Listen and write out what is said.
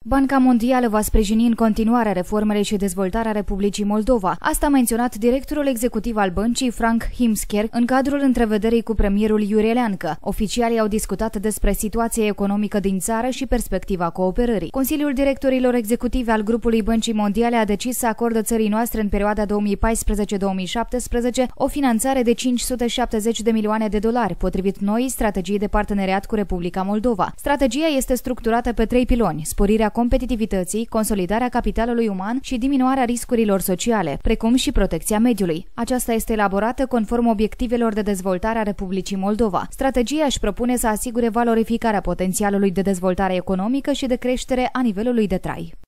Banca Mondială va sprijini în continuare reformele și dezvoltarea Republicii Moldova. Asta a menționat directorul executiv al băncii, Frank Himsker, în cadrul întrevederii cu premierul Iurie Leancă. Oficialii au discutat despre situația economică din țară și perspectiva cooperării. Consiliul directorilor executivi al grupului Băncii Mondiale a decis să acordă țării noastre în perioada 2014-2017 o finanțare de 570 de milioane de dolari, potrivit noii strategii de parteneriat cu Republica Moldova. Strategia este structurată pe 3 piloni: sporirea competitivității, consolidarea capitalului uman și diminuarea riscurilor sociale, precum și protecția mediului. Aceasta este elaborată conform obiectivelor de dezvoltare a Republicii Moldova. Strategia își propune să asigure valorificarea potențialului de dezvoltare economică și de creștere a nivelului de trai.